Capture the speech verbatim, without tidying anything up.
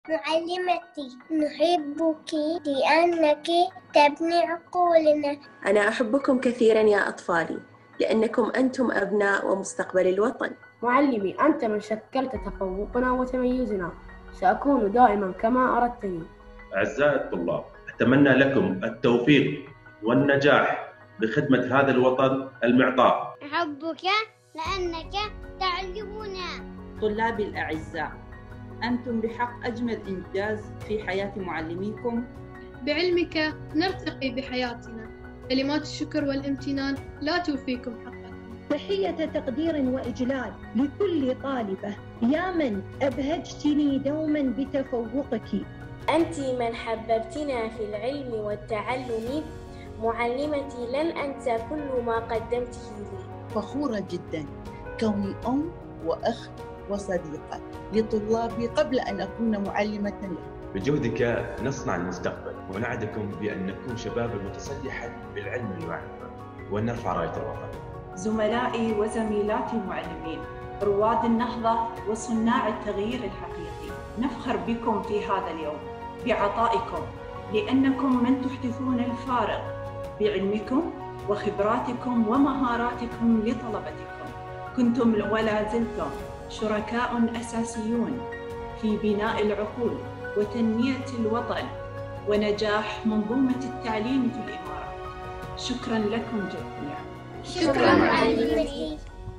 معلمتي، نحبك لأنك تبني عقولنا. أنا أحبكم كثيرا يا أطفالي، لأنكم أنتم أبناء ومستقبل الوطن. معلمي، أنت من شكلت تفوقنا وتميزنا، سأكون دائما كما أردتني. أعزائي الطلاب، أتمنى لكم التوفيق والنجاح بخدمة هذا الوطن المعطاء. أحبك لأنك تعلمنا. طلابي الأعزاء، أنتم بحق أجمل إنجاز في حياة معلميكم. بعلمك نرتقي بحياتنا. كلمات الشكر والامتنان لا توفيكم حقكم. تحية تقدير وإجلال لكل طالبة، يا من أبهجتني دوما بتفوقك. أنت من حببتنا في العلم والتعلم، معلمتي لن أنسى كل ما قدمته لي. فخورة جدا كوني أم وأخ وصديقة لطلابي قبل أن أكون معلمة لهم. بجهدك نصنع المستقبل، ونعدكم بأن نكون شبابا متسلحا بالعلم والمعرفة، ونرفع راية الوطن. زملائي وزميلاتي المعلمين، رواد النهضة وصناع التغيير الحقيقي، نفخر بكم في هذا اليوم بعطائكم، لأنكم من تحدثون الفارق بعلمكم وخبراتكم ومهاراتكم لطلبتكم. كنتم ولا زلتم شركاء أساسيون في بناء العقول وتنمية الوطن ونجاح منظومة التعليم في الإمارات. شكرا لكم جميعا. شكرا معلمتي.